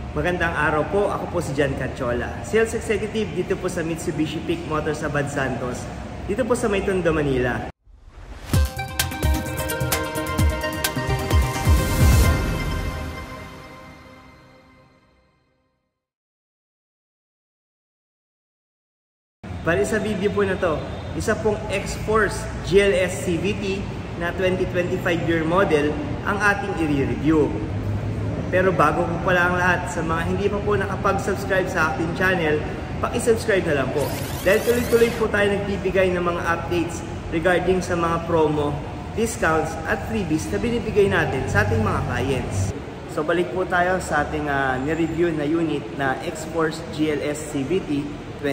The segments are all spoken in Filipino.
Magandang araw po, ako po si John Cachola, Sales Executive dito po sa Mitsubishi Peak Motors sa Bad Santos, dito po sa May Tondo, Manila. Bali sa video po na to, isa pong X-Force GLS CVT na 2025 year model ang ating i-review. Pero bago po pala ang lahat, sa mga hindi pa po nakapag-subscribe sa aking channel, paki-subscribe na lang po. Dahil tuloy-tuloy po tayo nagbibigay ng mga updates regarding sa mga promo, discounts at freebies na binibigay natin sa ating mga clients. So balik po tayo sa ating ni-review na unit na X-Force GLS CVT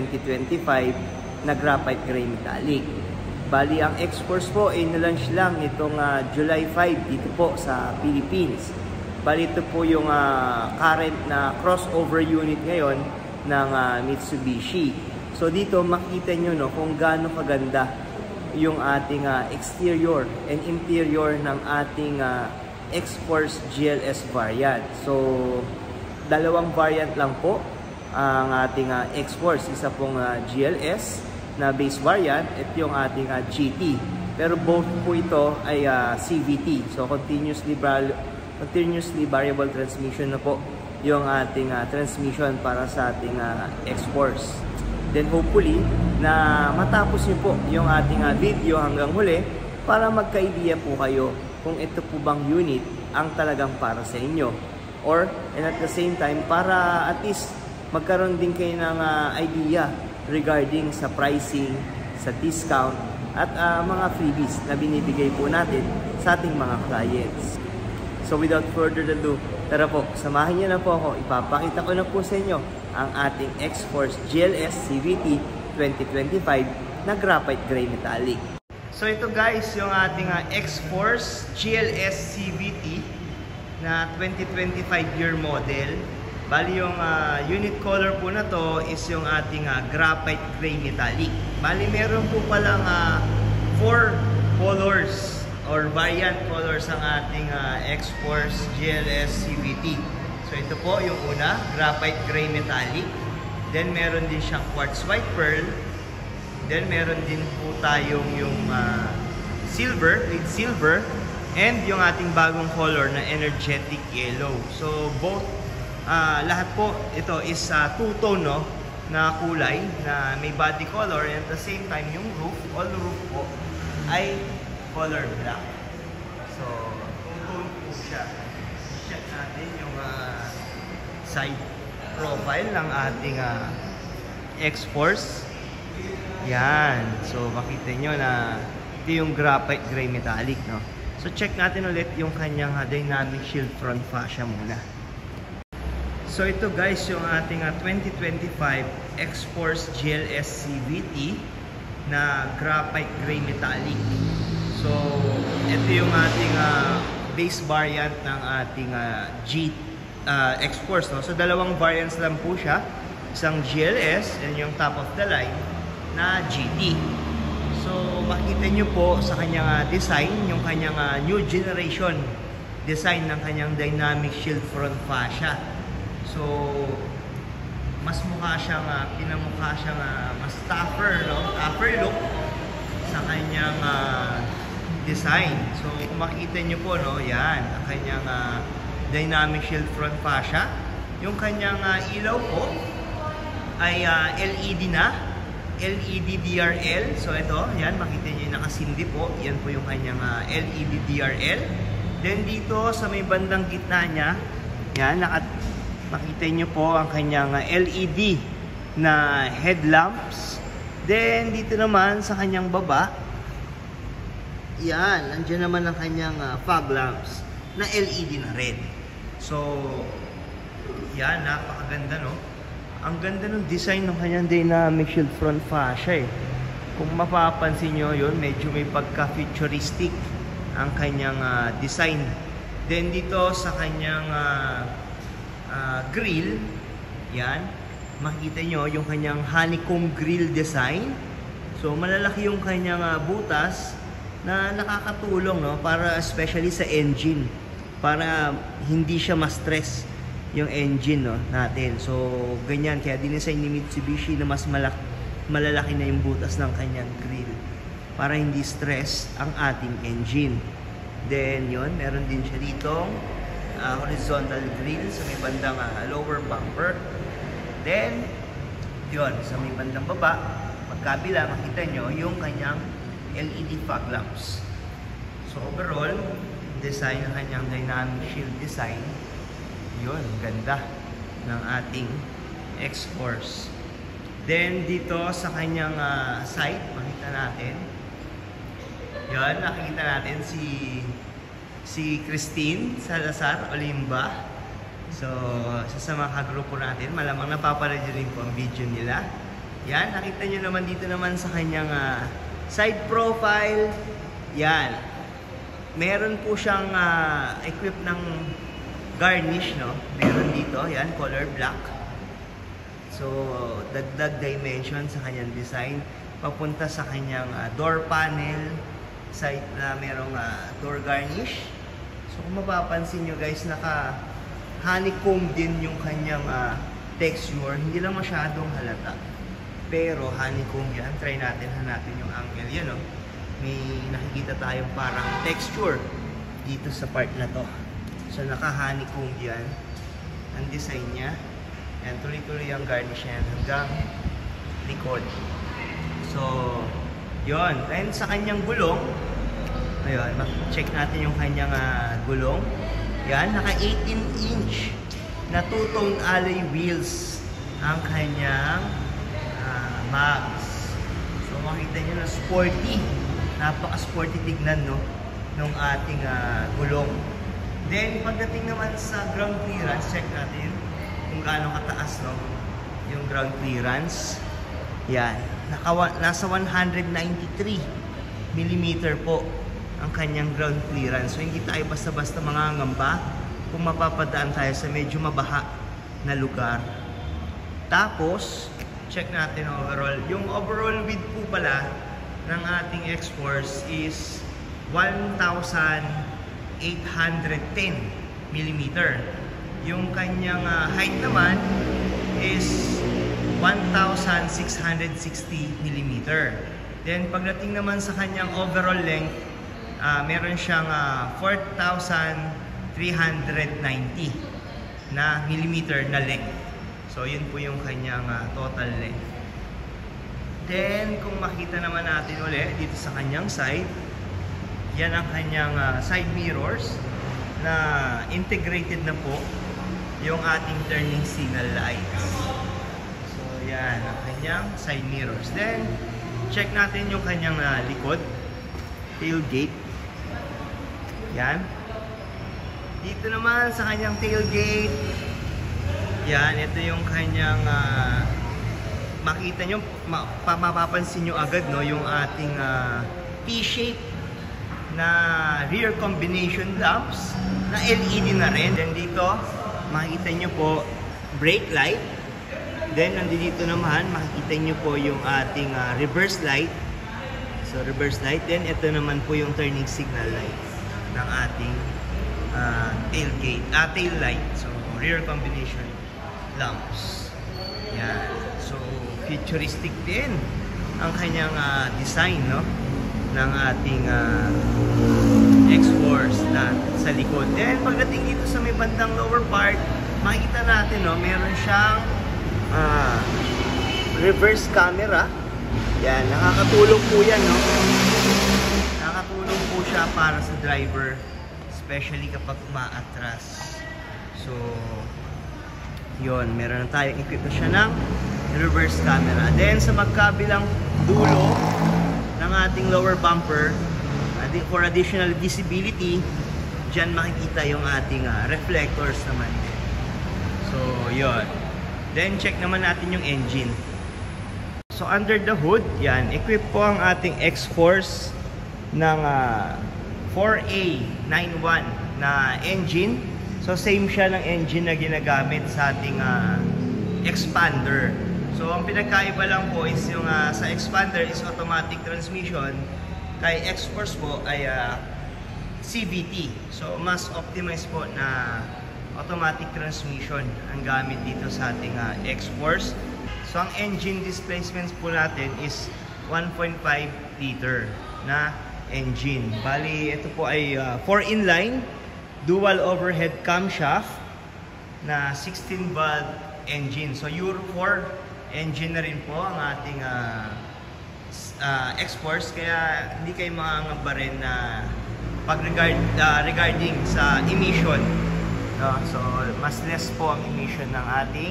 2025 na graphite gray metallic. Bali ang X-Force po ay nilaunch lang itong July 5 dito po sa Philippines. Bali ito po yung current na crossover unit ngayon ng Mitsubishi. So dito makita nyo no, kung gaano kaganda yung ating exterior and interior ng ating X-Force GLS variant. So dalawang variant lang po ang ating X-Force. Isa pong GLS na base variant at yung ating GT. Pero both po ito ay CVT. So continuously variable transmission na po yung ating transmission para sa ating X-Force. Then hopefully na matapos niyo po yung ating video hanggang huli para magka-idea po kayo kung ito po bang unit ang talagang para sa inyo, or and at the same time para at least magkaroon din kayo ng idea regarding sa pricing, sa discount at mga freebies na binibigay po natin sa ating mga clients. So without further ado, tara po, samahan niyo na po ako. Ipapakita ko na po sa inyo ang ating X-Force GLS CVT 2025 na graphite gray metallic. So ito guys, yung ating X-Force GLS CVT na 2025 year model. Bali yung unit color po na to is yung ating graphite gray metallic. Bali meron po palang 4 colors or variant colors ang ating X-Force GLS CVT. So ito po yung una, graphite gray metallic. Then meron din siyang quartz white pearl. Then meron din po tayong yung silver, lead silver. And yung ating bagong color na energetic yellow. So both, lahat po ito is two-tone no, na kulay na may body color. And at the same time yung roof, all roof po ay color black. So, two-tone po siya. Check natin yung side profile ng ating X-Force. Yan. So, makita nyo na ito yung graphite gray metallic, no? So, check natin ulit yung kanyang dynamic shield front fascia muna. So, ito guys, yung ating 2025 X-Force GLS CVT na graphite gray metallic. So, ito yung ating base variant ng ating X-Force. No? So, dalawang variants lang po siya. Isang GLS and yung top of the line na GT. So, makita nyo po sa kanyang design, yung kanyang new generation design ng kanyang dynamic shield front fascia. So, mas mukha siyang, pinamukha siyang mas tougher, no? Tougher look sa kanyang design. So, kung makita nyo po, no, yan, ang kanyang dynamic shield front fascia. Yung kanyang ilaw po ay LED na, LED DRL. So, ito, yan, makita nyo yung nakasindi po. Yan po yung kanyang LED DRL. Then, dito sa may bandang gitna niya, yan, makita nyo po ang kanyang LED na headlamps. Then, dito naman sa kanyang baba, yan, nandiyan naman ang kanyang fog lamps na LED na red. So, yan, napakaganda, no? Ang ganda ng design ng kanyang dynamic shield front fascia, eh. Kung mapapansin nyo yun, medyo may pagka-futuristic ang kanyang design. Then, dito sa kanyang grill, yan, makikita nyo yung kanyang honeycomb grill design. So, malalaki yung kanyang butas na nakakatulong, no, para especially sa engine, para hindi siya ma-stress yung engine, no, natin. So ganyan, kaya dinesign ni Mitsubishi na mas malalaki na yung butas ng kanyang grill para hindi stress ang ating engine. Then yun, meron din siya ditong horizontal grill sa may bandang lower bumper. Then yun, sa may bandang baba, magkabila, makita nyo yung kanyang LED fog lamps. So overall, design ng kanyang dynamic shield design, yun, ganda ng ating X-Force. Then dito sa kanyang side, makita natin, yun, nakikita natin si Christine Salazar Olimba. So sa mga kagrupo natin, malamang napapanood nyo rin po ang video nila. Yan, nakita nyo naman dito naman sa kanyang side profile. Yan, meron po siyang equipped ng garnish, no? Meron dito, yan, color black. So dagdag dimension sa kanyang design. Papunta sa kanyang door panel, side na merong door garnish. So kung mapapansin nyo guys, naka honeycomb din yung kanyang texture. Hindi lang masyadong halata, pero honeycomb yan. Try natin, hanapin yung angle yan, no? May nakikita tayong parang texture dito sa part na to. So naka honeycomb yan ang design niya. Yan, tuloy-tuloy ang garnish yan hanggang likod. So yun, and sa kanyang gulong, ayun, check natin yung kanyang gulong. Yan, naka 18-inch na two-tone alloy wheels ang kanyang mags. So makita nyo na sporty, napaka-sporty tignan, no, nung ating gulong. Then pagdating naman sa ground clearance, check natin kung gaano kataas, no, yung ground clearance. Yan, nasa 193 mm po ang kanyang ground clearance. So hindi tayo basta-basta mangangamba kung mapapadaan tayo sa medyo mabaha na lugar. Tapos check natin overall. Yung overall width po pala ng ating X-Force is 1,810 mm. Yung kanyang height naman is 1,660 mm. Then pagdating naman sa kanyang overall length, meron siyang 4,390 na millimeter na length. So yun po yung kanyang total length. Then kung makita naman natin ulit dito sa kanyang side, yan ang kanyang side mirrors na integrated na po yung ating turning signal lights. So yan ang kanyang side mirrors. Then check natin yung kanyang likod, tailgate. Yan. Dito naman sa kanyang tailgate, yan, ito yung kanyang makita nyo, mapapansin nyo agad, no, yung ating T-shape na rear combination lamps na LED na rin. Then dito, makita nyo po brake light. Then nandito naman, makikita nyo po yung ating reverse light. So reverse light. Then ito naman po yung turning signal light ng ating tailgate, tail light. So rear combination lamps. Yan. So futuristic din ang kanyang design, no, ng ating X-Force na sa likod. Then pagdating dito sa may bandang lower part, makikita natin, no, meron siyang reverse camera. Yan, nakakatulong po yan, no? Nakakatulong po siya para sa driver, especially kapag umaatras. So yun, meron na tayong equip na siya ng reverse camera. Then sa magkabilang dulo ng ating lower bumper, for additional visibility, dyan makikita yung ating reflectors naman. So yun. Then check naman natin yung engine. So under the hood, yan, equip po ang ating X-Force ng 4A91 na engine. So same siya ng engine na ginagamit sa ating expander. So ang pinagkaiba lang po is yung sa expander is automatic transmission, kay X-Force po ay CVT. So mas optimized po na automatic transmission ang gamit dito sa ating X-Force. So ang engine displacements po natin is 1.5 liter na engine. Bali, ito po ay 4 inline, dual overhead camshaft na 16 valve engine. So Euro 4 engine na rin po ang ating X-Force, kaya hindi kayo makangamba rin na regarding sa emission. No? So mas less po ang emission ng ating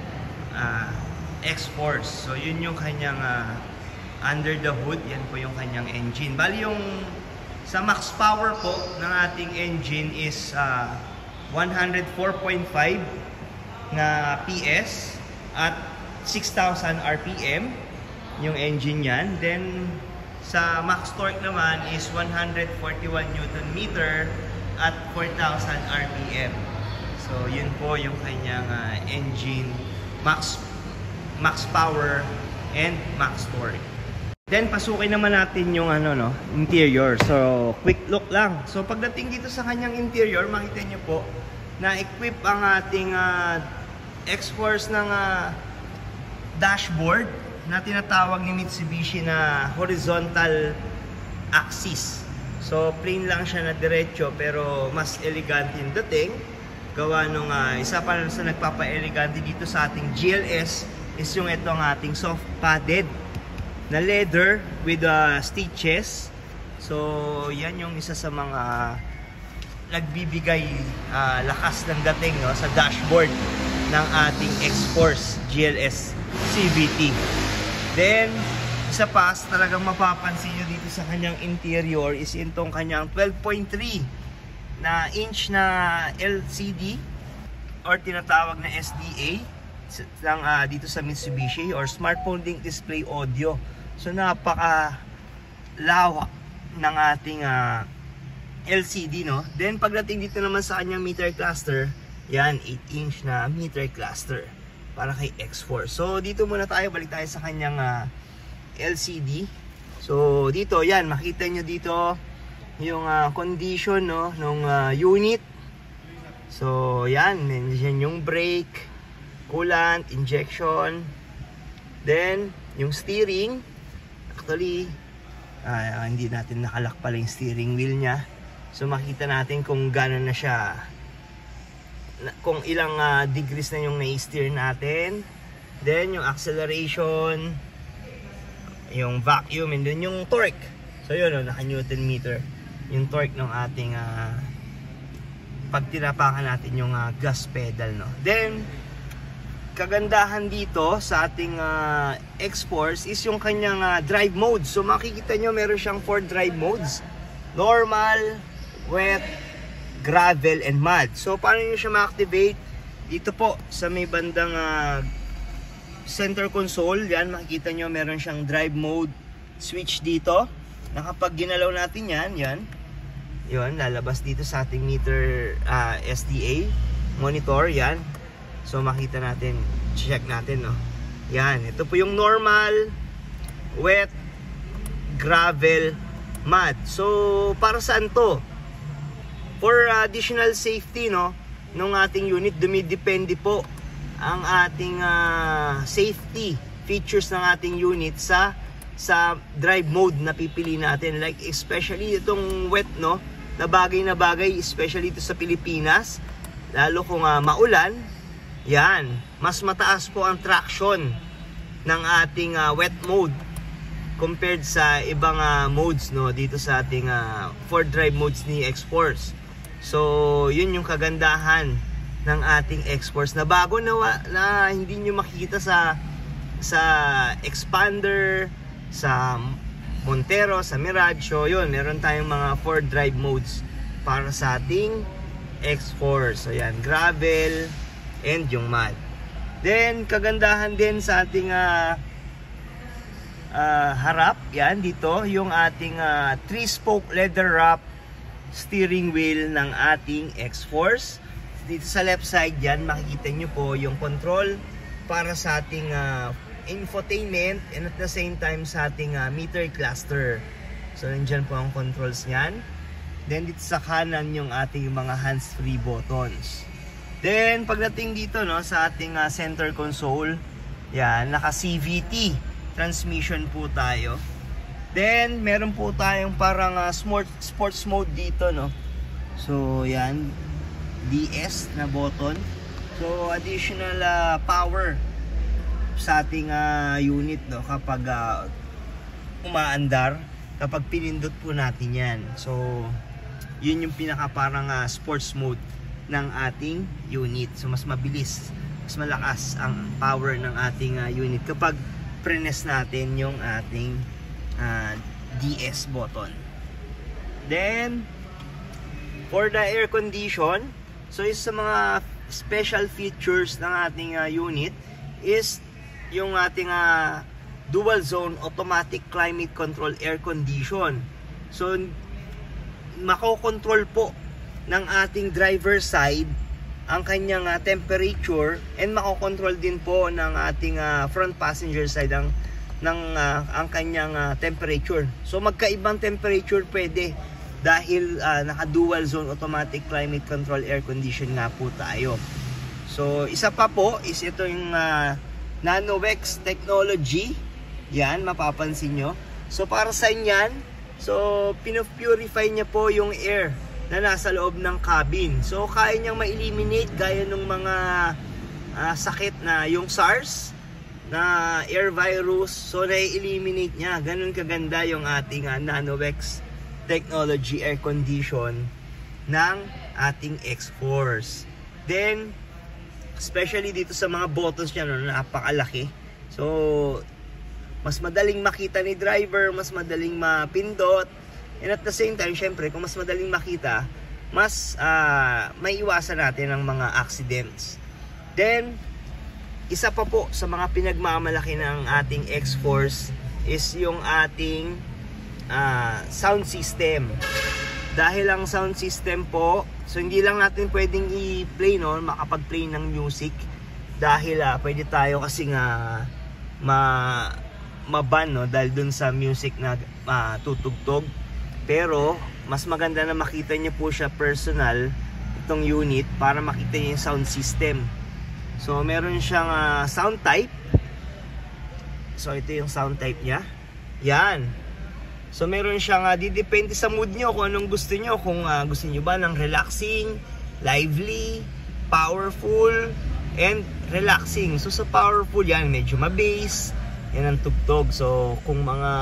X-Force. So yun yung kanyang under the hood, yan po yung kanyang engine. Bali yung sa max power po ng ating engine is 104.5 na PS at 6,000 RPM yung engine yan. Then sa max torque naman is 141 Newton meter at 4,000 RPM. So yun po yung kanyang engine max power and max torque. Then pasukin naman natin yung interior. So quick look lang. So pagdating dito sa kanyang interior, makita niyo po na equip ang ating X-Force ng dashboard na tinatawag ni Mitsubishi na horizontal axis. So plain lang siya na diretso, pero mas elegante yung dating. Gawa nung isa pa sa nagpapa-elegante dito sa ating GLS is yung itong ating soft padded na leather with stitches. So yan yung isa sa mga nagbibigay lakas ng dating, no, sa dashboard ng ating X-Force GLS CVT. Then isa pa talagang mapapansin nyo dito sa kanyang interior is itong kanyang 12.3 na inch na LCD or tinatawag na SDA lang dito sa Mitsubishi, or smartphone link display audio. So napaka lawak ng ating LCD, no? Then pagdating dito naman sa kanyang meter cluster, yan 8-inch na meter cluster para kay X-Force. So dito muna tayo, balik tayo sa kanyang LCD. So dito, yan, makita nyo dito yung condition, no, nung unit. So yan, nandiyan yung brake, coolant, injection, then yung steering. Actually, hindi natin nakalak pala yung steering wheel niya. So makita natin kung gano'n na siya, kung ilang degrees na yung na-steer natin. Then yung acceleration, yung vacuum, and then yung torque. So yun, naka Newton meter yung torque ng ating pag tinapakan natin yung gas pedal, no. Then kagandahan dito sa ating X-Force is yung kanyang drive mode. So makikita nyo meron siyang 4 drive modes: normal, wet, gravel, and mud. So paano nyo siya ma-activate? Dito po sa may bandang center console, yan, makikita nyo meron siyang drive mode switch dito, na kapag ginalaw natin yan, yun, lalabas dito sa ating meter SDA monitor, yan. So makita natin, check natin, no. Yan, ito po yung normal, wet, gravel, mud. So para saan to? For additional safety, no, nung ating unit, dumidepende po ang ating safety features ng ating unit sa drive mode na pipili natin. Like especially itong wet, no, na bagay, especially ito sa Pilipinas, lalo kung maulan, yan, mas mataas po ang traction ng ating wet mode compared sa ibang modes, no, dito sa ating 4 drive modes ni X-Force. So yun yung kagandahan ng ating X-Force na bago na hindi nyo makikita sa Expander, sa Montero, sa Mirage. So yun, meron tayong mga 4 drive modes para sa ating X-Force. So yan, gravel and yung mud. Then kagandahan din sa ating harap, yan dito yung ating 3-spoke leather wrap steering wheel ng ating X-Force. Dito sa left side yan, makikita nyo po yung control para sa ating infotainment, and at the same time sa ating meter cluster. So nandyan po ang controls nyan. Then dito sa kanan yung ating mga hands-free buttons. Then pagdating dito no sa ating center console, yan, naka CVT transmission po tayo. Then meron po tayong parang sports mode dito no. So yan, DS na button. So additional power sa ating unit no kapag umaandar, kapag pinindot po natin yan. So yun yung pinaka parang sports mode ng ating unit. So mas mabilis, mas malakas ang power ng ating unit kapag press natin yung ating DS button. Then for the air condition, so is sa mga special features ng ating unit is yung ating dual zone automatic climate control air condition. So makokontrol po ng ating driver side ang kanyang temperature, and makokontrol din po ng ating front passenger side ang kanyang temperature. So magkaibang temperature pwede dahil naka dual zone automatic climate control air condition nga po tayo. So isa pa po is ito yung NanoX technology. Yan, mapapansin nyo. So para sa inyan, so pinupurify niya po yung air na nasa loob ng cabin. So kaya niyang ma-eliminate gaya ng mga sakit na yung SARS na air virus. So na-eliminate niya. Ganun kaganda yung ating NanoX technology air condition ng ating X-Force. Then especially dito sa mga buttons niya, no, napakalaki. So mas madaling makita ni driver, mas madaling mapindot. And at the same time, syempre, kung mas madaling makita, mas maiiwasan natin ang mga accidents. Then, isa pa po sa mga pinagmamalaki ng ating X-Force is yung ating sound system. Dahil ang sound system po, so hindi lang natin pwedeng i-play, no, makapag-play ng music. Dahil pwede tayo kasi nga maban, no, dahil dun sa music na tutugtog. Pero mas maganda na makita niyo po siya personal, itong unit, para makita niyo yung sound system. So meron siyang sound type. So ito yung sound type niya. Yan. So meron siyang didepende sa mood niyo kung anong gusto niyo. Kung gusto niyo ba ng relaxing, lively, powerful, and relaxing. So sa powerful yan, medyo ma-bass, yan ang tugtog. So kung mga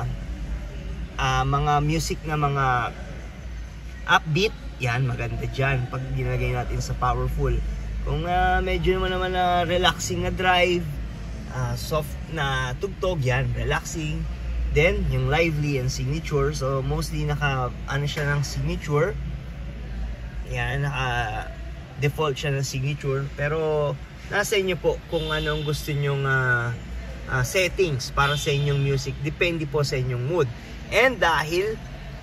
music na mga upbeat, yan, maganda dyan pag ginagay natin sa powerful. Kung medyo naman na relaxing na drive, soft na tugtog, yan, relaxing. Then yung lively and signature, so mostly ano siya ng signature, yan, naka default siya ng signature. Pero nasa inyo po kung anong gusto nyong settings para sa inyong music, depende po sa inyong mood. And dahil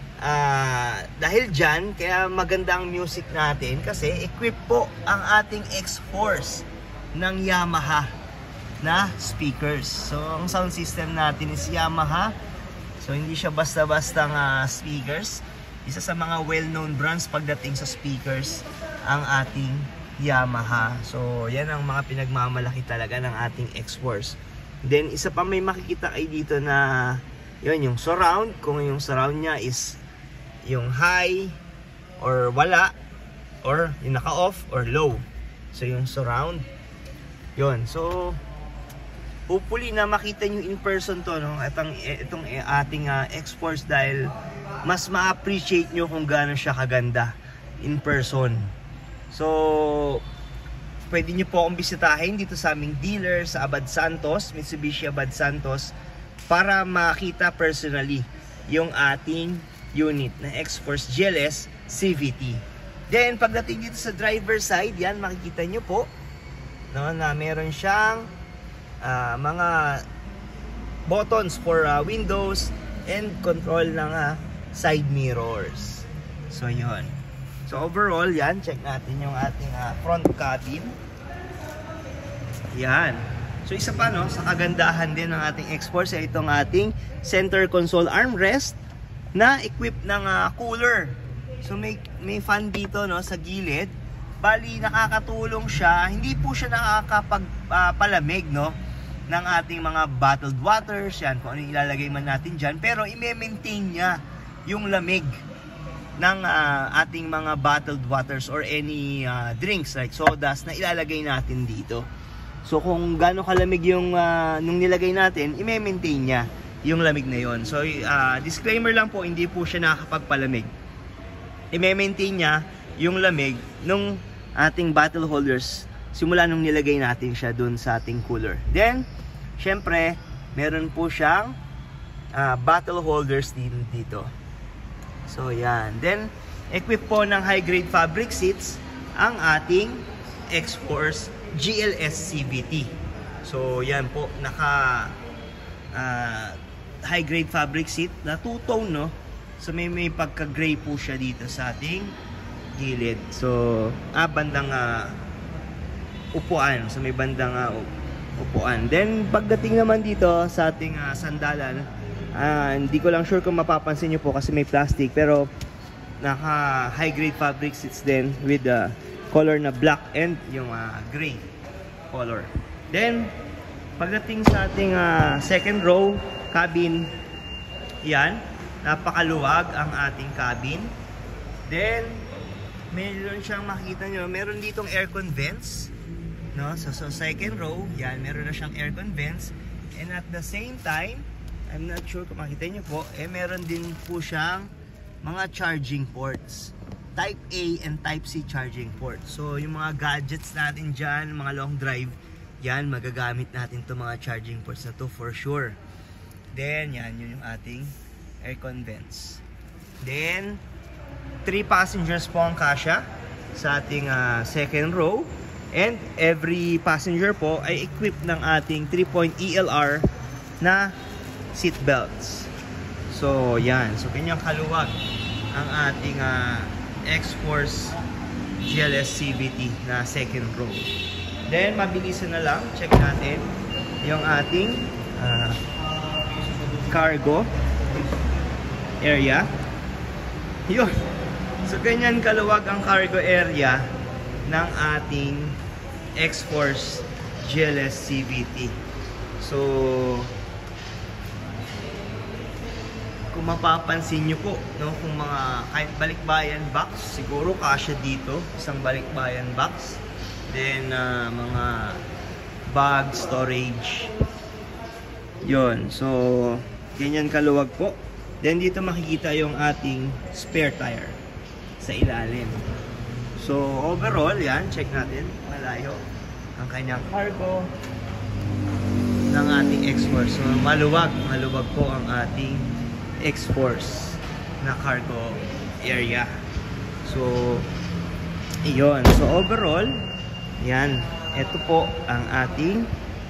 dyan, kaya maganda ang music natin kasi equip po ang ating X-Force ng Yamaha na speakers. So ang sound system natin is Yamaha. So hindi siya basta-basta speakers. Isa sa mga well-known brands pagdating sa speakers ang ating Yamaha. So yan ang mga pinagmamalaki talaga ng ating X-Force. Then isa pa may makikita kayo dito na yun, yung surround. Kung yung surround niya is yung high or wala, or yung naka-off or low. So yung surround, yun. So hopefully na makita nyo in person to, no? Itong ating X-Force, dahil mas ma-appreciate nyo kung gaano siya kaganda in person. So pwede nyo po akong bisitahin dito sa aming dealer sa Abad Santos, Mitsubishi Abad Santos, para makita personally yung ating unit na X-Force GLS CVT. Then pagdating dito sa driver side, yan, makikita nyo po, no, na meron siyang mga buttons for windows and control ng side mirrors. So yun. So overall, yan, check natin yung ating front cabin. Yan. So isa pa, no, sa kagandahan din ng ating X-Force ay itong ating center console armrest na equipped ng cooler. So may fan dito, no, sa gilid. Bali, nakakatulong siya. Hindi po siya nakakapagpalamig, no, ng ating mga bottled waters, yan, kung ano ilalagay man natin dyan. Pero i-maintain niya yung lamig ng ating mga bottled waters or any drinks like sodas na ilalagay natin dito. So kung gaano kalamig yung nung nilagay natin, i-maintain niya yung lamig na yon. So disclaimer lang po, hindi po siya nakakapagpalamig. I-maintain niya yung lamig nung ating bottle holders simula nung nilagay natin siya dun sa ating cooler. Then, syempre, meron po siyang bottle holders din dito. So, yan. Then, equip po ng high-grade fabric seats ang ating X-Force GLS CVT. So, yan po. Naka high-grade fabric seat na two-tone, no? So, may pagka-gray po siya dito sa ating gilid. So, bandang upuan. So, may bandang upuan. Then, pagdating naman dito sa ating sandalan, hindi ko lang sure kung mapapansin nyo po kasi may plastic, pero naka high-grade fabric seats din with the color na black and yung gray color. Then, pagdating sa ating second row cabin, yan, napakaluwag ang ating cabin. Then, meron siyang makikita nyo, meron ditong aircon vents, no? So second row, yan, meron na siyang aircon vents. And at the same time, I'm not sure kung makita nyo po, meron din po siyang mga charging ports. Type A and Type C charging ports. So yung mga gadgets natin dyan, mga long drive, yan, magagamit natin itong mga charging ports na to for sure. Then, yan, yun yung ating aircon vents. Then, 3 passengers po ang kasya sa ating second row, and every passenger po ay equipped ng ating 3-point ELR na seat belts. So yan, so ganyang kaluwag ang ating X-Force GLS CVT na second row. Then mabilisan na lang, check natin yung ating cargo area. Yun. So, ganyan kaluwag ang cargo area ng ating X-Force GLS CVT. So, kung mapapansin nyo po, no, kung mga kahit balikbayan box, siguro kasya dito, isang balikbayan box. Then, mga bag storage. Yun. So, ganyan kaluwag po. Then, dito makikita yung ating spare tire sa ilalim. So, overall, yan, check natin, malayo ang kanyang cargo ng ating X-Force. So, maluwag po ang ating X-Force na cargo area. So, iyon. So, overall, yan, ito po ang ating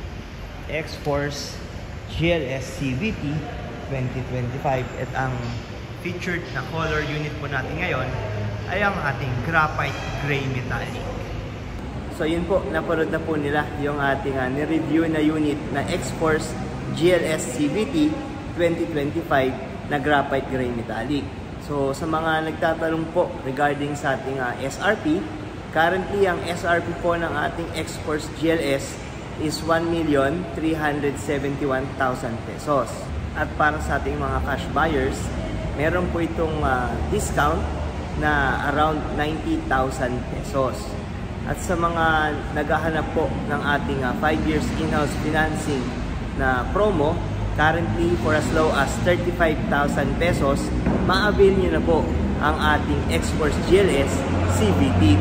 X-Force GLS CVT 2025. At ang featured na color unit po natin ngayon ay ang ating graphite gray metallic. So yun po, napanood na po nila yung ating ni-review na unit na X-Force GLS CVT 2025 na graphite gray metallic. So sa mga nagtatanong po regarding sa ating SRP, currently ang SRP po ng ating X-Force GLS is 1,371,000 pesos. At para sa ating mga cash buyers, meron po itong discount na around 90,000 pesos. At sa mga naghahanap po ng ating 5 years in-house financing na promo, currently for as low as 35,000 pesos, ma-avail nyo na po ang ating X-Force GLS CVT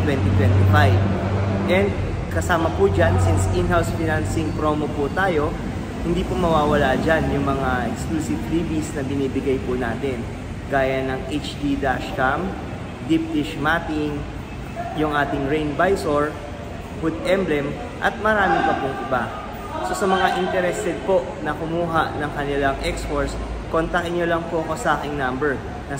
2025. And kasama po dyan, since in-house financing promo po tayo, hindi po mawawala dyan yung mga exclusive freebies na binibigay po natin. Gaya ng HD dashcam, deep dish matting, yung ating rain visor, hood emblem, at marami pa pong iba. So sa mga interested po na kumuha ng kanilang X-Force, kontakin nyo lang po ako sa aking number na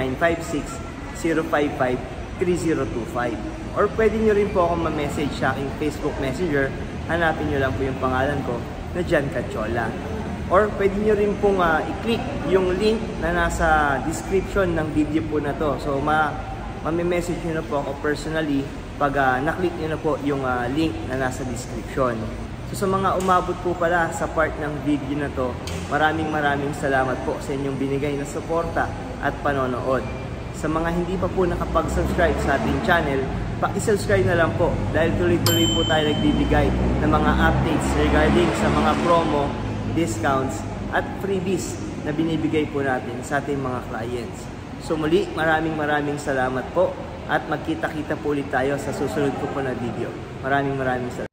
0956-055-3025. Or pwede nyo rin po ako ma-message sa aking Facebook Messenger. Hanapin nyo lang po yung pangalan ko na Jan Cachola. Or pwede nyo rin pong i-click yung link na nasa description ng video po na to. So, mami-message nyo na po ako personally pag naklik nyo na po yung link na nasa description. So sa mga umabot po pala sa part ng video na to, maraming salamat po sa inyong binigay na suporta at panonood. Sa mga hindi pa po nakapag-subscribe sa ating channel, paki-subscribe na lang po dahil tuloy-tuloy po tayo nagbibigay ng mga updates regarding sa mga promo, discounts at freebies na binibigay po natin sa ating mga clients. So muli, maraming salamat po at magkita-kita po ulit tayo sa susunod po na video. Maraming salamat.